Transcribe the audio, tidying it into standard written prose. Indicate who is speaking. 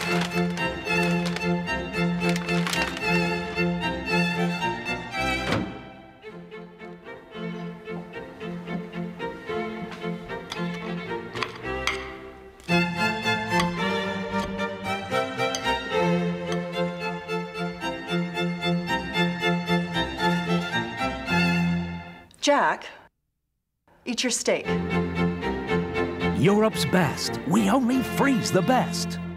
Speaker 1: Jack, eat your steak.
Speaker 2: Europe's best. We only freeze the best.